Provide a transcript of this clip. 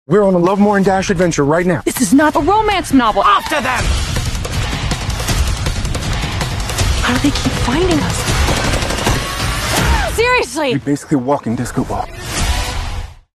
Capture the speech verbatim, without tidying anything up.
We're on a Love More and Dash adventure right now. This is not a romance novel. After them! How do they keep finding us? Seriously! You're basically a walking disco ball.